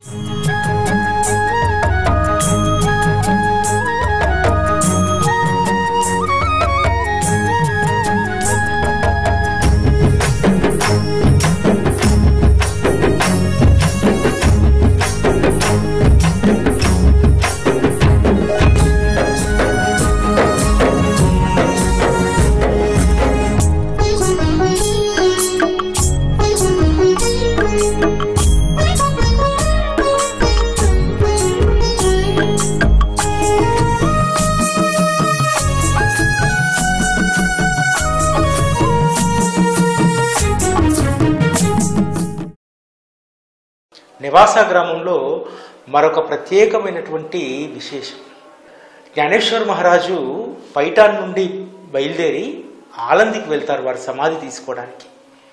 నివాస గ్రామంలో మరొక ప్రత్యేకమైనటువంటి విశేషం. జ్ఞానేశ్వర మహారాజు పైఠాన్ నుండి బయలుదేరి ఆలందికి వెళ్తారు వారి సమాధి తీసుకోవడానికి.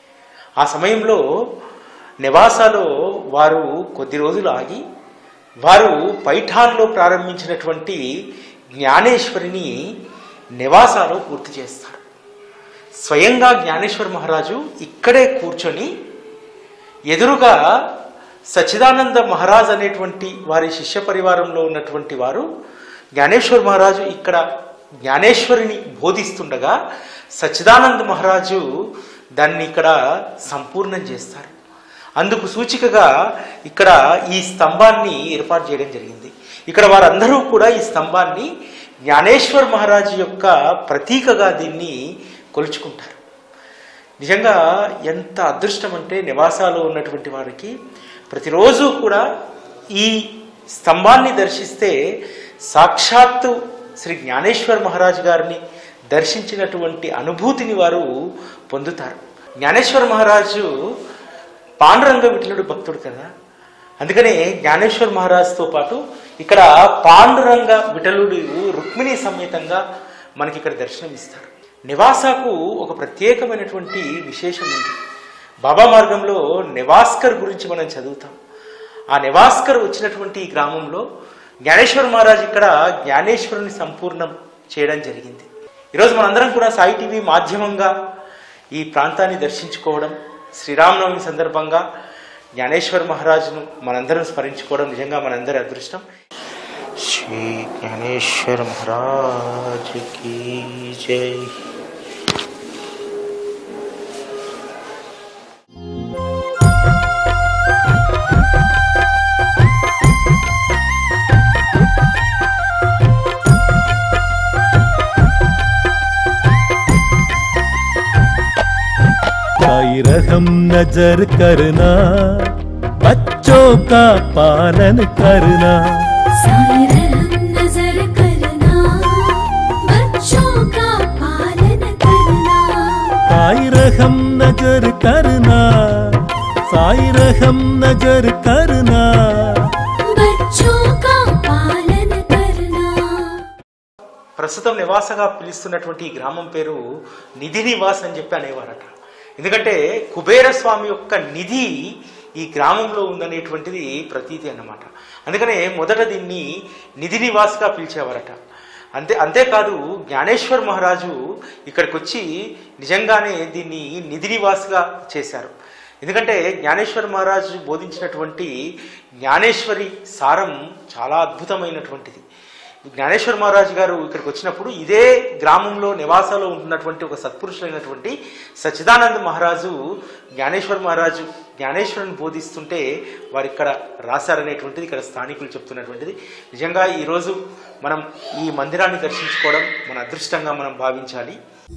ఆ సమయంలో నివాసాలో వారు కొద్ది రోజులు ఆగి వారు పైఠాన్లో ప్రారంభించినటువంటి జ్ఞానేశ్వరిని నివాసాలో పూర్తి చేస్తారు. స్వయంగా జ్ఞానేశ్వర మహారాజు ఇక్కడే కూర్చొని ఎదురుగా సచ్చిదానంద మహారాజ్ అనేటువంటి వారి శిష్య పరివారంలో ఉన్నటువంటి వారు జ్ఞానేశ్వర మహారాజు ఇక్కడ జ్ఞానేశ్వరిని బోధిస్తుండగా సచ్చిదానంద మహారాజు దాన్ని ఇక్కడ సంపూర్ణం చేస్తారు. అందుకు సూచికగా ఇక్కడ ఈ స్తంభాన్ని ఏర్పాటు చేయడం జరిగింది. ఇక్కడ వారందరూ కూడా ఈ స్తంభాన్ని జ్ఞానేశ్వర మహారాజు యొక్క ప్రతీకగా దీన్ని కొలుచుకుంటారు. నిజంగా ఎంత అదృష్టం అంటే నివాసాలో ఉన్నటువంటి వారికి ప్రతిరోజు కూడా ఈ స్తంభాన్ని దర్శిస్తే సాక్షాత్తు శ్రీ జ్ఞానేశ్వర మహారాజు గారిని దర్శించినటువంటి అనుభూతిని వారు పొందుతారు. జ్ఞానేశ్వర మహారాజు పాండురంగ విఠలుడు భక్తుడు కదా, అందుకనే జ్ఞానేశ్వర మహారాజుతో పాటు ఇక్కడ పాండురంగ విఠలుడు రుక్మిణి సమేతంగా మనకి ఇక్కడ దర్శనమిస్తారు. నివాసాకు ఒక ప్రత్యేకమైనటువంటి విశేషం ఉంది. బాబా మార్గంలో నివాస్కర్ గురించి మనం చదువుతాం. ఆ నివాస్కర్ వచ్చినటువంటి ఈ గ్రామంలో జ్ఞానేశ్వర మహారాజు ఇక్కడ జ్ఞానేశ్వరుని సంపూర్ణం చేయడం జరిగింది. ఈరోజు మనందరం కూడా సాయి టీవీ మాధ్యమంగా ఈ ప్రాంతాన్ని దర్శించుకోవడం, శ్రీరామనవమి సందర్భంగా జ్ఞానేశ్వర మహారాజును మనందరం స్మరించుకోవడం నిజంగా మనందరి అదృష్టం. శ్రీ జ్ఞానేశ్వర మహారాజ్ కీ జై. रहम नजर करना, बच्चों का पालन करना, साईं रहम नजर करना, बच्चों का पालन करना, साईं रहम नजर करना, साईं रहम नजर करना, बच्चों का पालन करना. ప్రస్తుతం నివాసగా పిలుస్తున్నటువంటి ఈ గ్రామం పేరు నిధి నివాస్ అని చెప్పి అనేవారట. ఎందుకంటే కుబేర స్వామి యొక్క నిధి ఈ గ్రామంలో ఉందనేటువంటిది ప్రతీతి అన్నమాట. అందుకనే మొదట దీన్ని నిధి నివాస్గా పిలిచేవారట. అంతేకాదు జ్ఞానేశ్వర మహారాజు ఇక్కడికి వచ్చి నిజంగానే దీన్ని నిధి నివాస్గా చేశారు. ఎందుకంటే జ్ఞానేశ్వర మహారాజు బోధించినటువంటి జ్ఞానేశ్వరి సారం చాలా అద్భుతమైనటువంటిది. జ్ఞానేశ్వర మహారాజు గారు ఇక్కడికి వచ్చినప్పుడు ఇదే గ్రామంలో నివాసాలో ఉంటున్నటువంటి ఒక సత్పురుషులైనటువంటి సచ్చిదానంద మహారాజు జ్ఞానేశ్వరుని బోధిస్తుంటే వారు ఇక్కడ రాశారనేటువంటిది ఇక్కడ స్థానికులు చెప్తున్నటువంటిది. నిజంగా ఈరోజు మనం ఈ మందిరాన్ని దర్శించుకోవడం మన అదృష్టంగా మనం భావించాలి.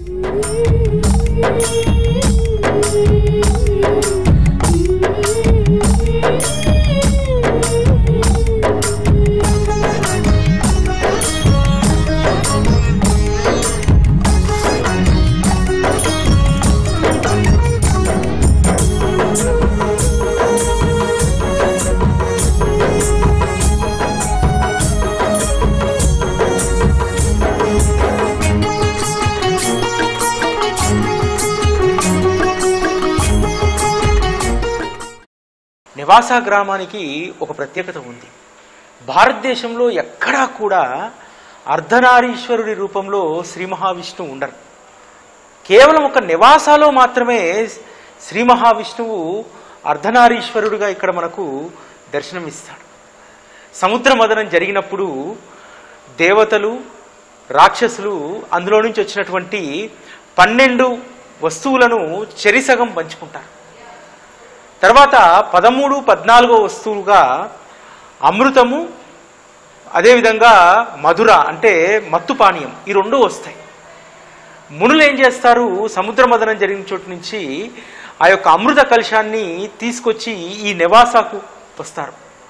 నివాస గ్రామానికి ఒక ప్రత్యేకత ఉంది. భారతదేశంలో ఎక్కడా కూడా అర్ధనారీశ్వరుడి రూపంలో శ్రీ మహావిష్ణువు ఉండరు. కేవలం ఒక నివాసాలో మాత్రమే శ్రీ మహావిష్ణువు అర్ధనారీశ్వరుడిగా ఇక్కడ మనకు దర్శనమిస్తాడు. సముద్ర మదనం జరిగినప్పుడు దేవతలు రాక్షసులు అందులో నుంచి వచ్చినటువంటి 12 వస్తువులను చెరిసగం పంచుకుంటారు. తర్వాత 13, 14 వస్తువులుగా అమృతము, అదేవిధంగా మధుర అంటే మత్తు పానీయం, ఈ 2 వస్తాయి. మునులు ఏం చేస్తారు, సముద్ర మదనం జరిగిన చోటు నుంచి ఆ యొక్క అమృత కలశాన్ని తీసుకొచ్చి ఈ నివాసాకు వస్తారు.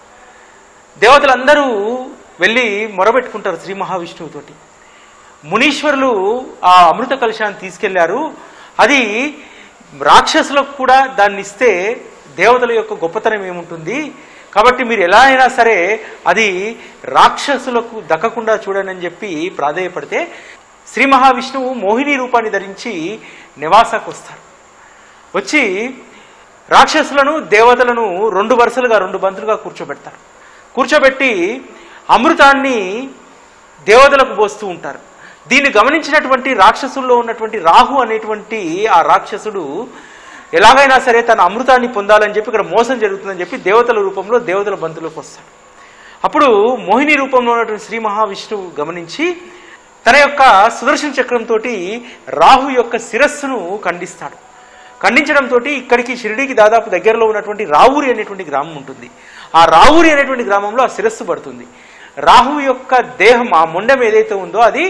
దేవతలందరూ వెళ్ళి మొరబెట్టుకుంటారు శ్రీ మహావిష్ణువుతోటి. మునీశ్వరులు ఆ అమృత కలశాన్ని తీసుకెళ్లారు, అది రాక్షసులకు కూడా దాన్ని ఇస్తే దేవతల యొక్క గొప్పతనం ఏముంటుంది, కాబట్టి మీరు ఎలా అయినా సరే అది రాక్షసులకు దక్కకుండా చూడండి అని చెప్పి ప్రాధేయపడితే శ్రీ మహావిష్ణువు మోహిని రూపాన్ని ధరించి నివాసాకు వస్తారు. వచ్చి రాక్షసులను దేవతలను 2 వరుసలుగా 2 బంతులుగా కూర్చోబెడతారు. కూర్చోబెట్టి అమృతాన్ని దేవతలకు పోస్తూ ఉంటారు. దీన్ని గమనించినటువంటి రాక్షసుల్లో ఉన్నటువంటి రాహు అనేటువంటి ఆ రాక్షసుడు ఎలాగైనా సరే తన అమృతాన్ని పొందాలని చెప్పి ఇక్కడ మోసం జరుగుతుందని చెప్పి దేవతల రూపంలో దేవతల బంతులోకి వస్తాడు. అప్పుడు మోహిని రూపంలో ఉన్నటువంటి శ్రీ మహావిష్ణువు గమనించి తన యొక్క సుదర్శన చక్రంతో రాహు యొక్క శిరస్సును ఖండిస్తాడు. ఖండించడంతో ఇక్కడికి షిరిడీకి దాదాపు దగ్గరలో ఉన్నటువంటి రావూరి అనేటువంటి గ్రామం ఉంటుంది. ఆ రావూరి అనేటువంటి గ్రామంలో ఆ శిరస్సు పడుతుంది. రాహు యొక్క దేహం, ఆ మొండెం ఏదైతే ఉందో అది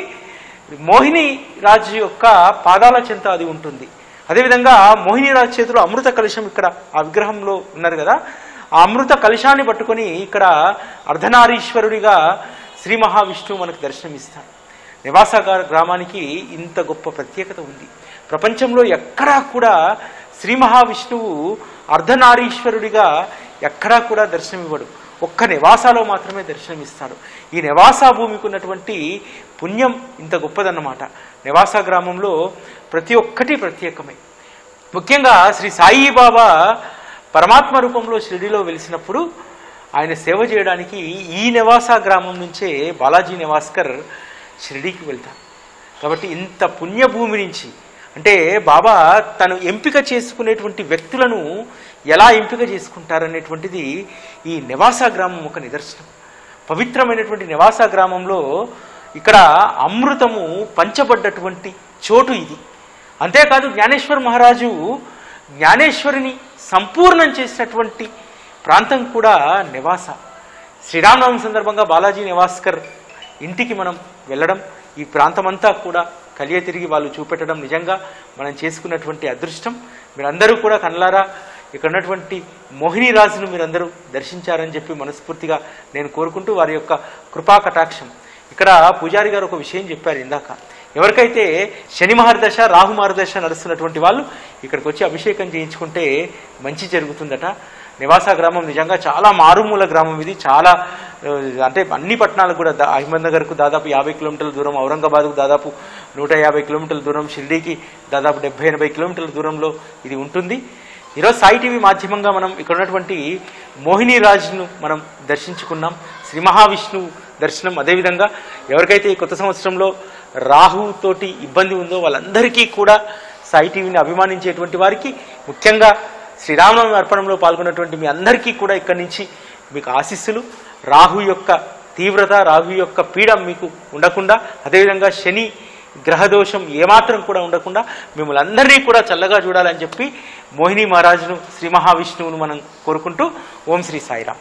మోహిని రాజు యొక్క పాదాల చెంత అది ఉంటుంది. అదేవిధంగా మోహిని రాజు చేతిలో అమృత కలశం ఇక్కడ ఆ విగ్రహంలో ఉన్నారు కదా, ఆ అమృత కలశాన్ని పట్టుకొని ఇక్కడ అర్ధనారీశ్వరుడిగా శ్రీ మహావిష్ణువు మనకు దర్శనమిస్తాడు. నివాస గ్రామానికి ఇంత గొప్ప ప్రత్యేకత ఉంది. ప్రపంచంలో ఎక్కడా కూడా శ్రీ మహావిష్ణువు అర్ధనారీశ్వరుడిగా ఎక్కడా కూడా దర్శనమివ్వడు, ఒక్క నివాసాలో మాత్రమే దర్శనమిస్తాడు. ఈ నివాసా భూమికి ఉన్నటువంటి పుణ్యం ఇంత గొప్పదన్నమాట. నివాస గ్రామంలో ప్రతి ఒక్కటి ప్రత్యేకమే. ముఖ్యంగా శ్రీ సాయిబాబా పరమాత్మ రూపంలో షిరిడీలో వెలిసినప్పుడు ఆయన సేవ చేయడానికి ఈ నివాస గ్రామం నుంచే బాలాజీ నివాస్కర్ షిరిడీకి వెళ్తారు. కాబట్టి ఇంత పుణ్యభూమి నుంచి, అంటే బాబా తను ఎంపిక చేసుకునేటువంటి వ్యక్తులను ఎలా ఎంపిక చేసుకుంటారనేటువంటిది ఈ నివాస గ్రామం ఒక నిదర్శనం. పవిత్రమైనటువంటి నివాస గ్రామంలో ఇక్కడ అమృతము పంచబడ్డటువంటి చోటు ఇది. అంతేకాదు జ్ఞానేశ్వర మహారాజు జ్ఞానేశ్వరిని సంపూర్ణం చేసినటువంటి ప్రాంతం కూడా నివాస. శ్రీరామనవమి సందర్భంగా బాలాజీ నివాస్కర్ ఇంటికి మనం వెళ్ళడం, ఈ ప్రాంతమంతా కూడా కలియ తిరిగి వాళ్ళు చూపెట్టడం నిజంగా మనం చేసుకున్నటువంటి అదృష్టం. మీరందరూ కూడా కళ్ళారా ఇక్కడ ఉన్నటువంటి మోహిని రాజును మీరందరూ దర్శించారని చెప్పి మనస్ఫూర్తిగా నేను కోరుకుంటూ వారి యొక్క కృపా కటాక్షం. ఇక్కడ పూజారి గారు ఒక విషయం చెప్పారు ఇందాక, ఎవరికైతే శని మహర్దశ రాహు మహర్దశ నడుస్తున్నటువంటి వాళ్ళు ఇక్కడికి వచ్చి అభిషేకం చేయించుకుంటే మంచి జరుగుతుందట. నివాస గ్రామం నిజంగా చాలా మారుమూల గ్రామం ఇది. చాలా అంటే అన్ని పట్టణాలకు కూడా అహ్మద్నగర్కు దాదాపు 50 కిలోమీటర్ల దూరం, ఔరంగాబాద్కు దాదాపు 150 కిలోమీటర్ల దూరం, షిర్డీకి దాదాపు 70-80 కిలోమీటర్ల దూరంలో ఇది ఉంటుంది. ఈరోజు సాయి టీవీ మాధ్యమంగా మనం ఇక్కడ ఉన్నటువంటి మోహిని రాజును మనం దర్శించుకున్నాం, శ్రీ మహావిష్ణువు దర్శనం. అదేవిధంగా ఎవరికైతే ఈ కొత్త సంవత్సరంలో రాహుతోటి ఇబ్బంది ఉందో వాళ్ళందరికీ కూడా సాయి టీవీని అభిమానించేటువంటి వారికి, ముఖ్యంగా శ్రీరామనవమి అర్పణంలో పాల్గొన్నటువంటి మీ అందరికీ కూడా ఇక్కడి నుంచి మీకు ఆశీస్సులు. రాహు యొక్క తీవ్రత, రాహు యొక్క పీడ మీకు ఉండకుండా, అదేవిధంగా శని గ్రహదోషం ఏమాత్రం కూడా ఉండకుండా మిమ్మల్ని అందరినీ కూడా చల్లగా చూడాలని చెప్పి మోహిని మహారాజును శ్రీ మహావిష్ణువును మనం కోరుకుంటూ ఓం శ్రీ సాయిరామ్.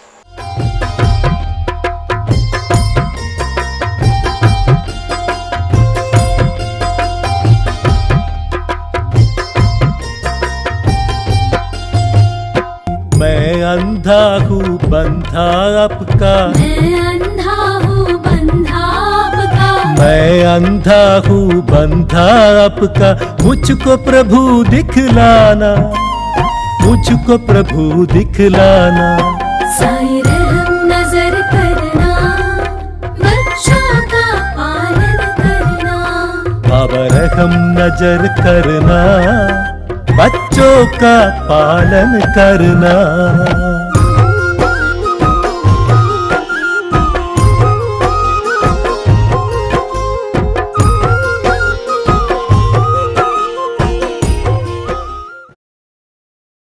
मैं अंधा हूँ बंधा आपका, मैं अंधा हूँ बंधा आपका, मैं अंधा हूँ बंधा आपका, मुझको प्रभु दिखलाना, मुझको प्रभु दिखलाना। साई रहम नजर करना, बच्चों का पालन करना, बाबा रहम नजर करना, बच्चों का पालन करना।